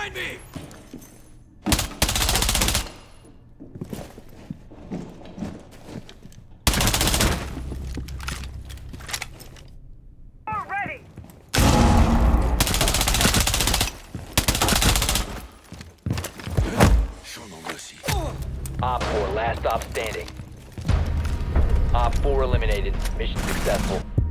Behind me! Show no mercy. Op 4, last stop standing. Op 4 eliminated. Mission successful.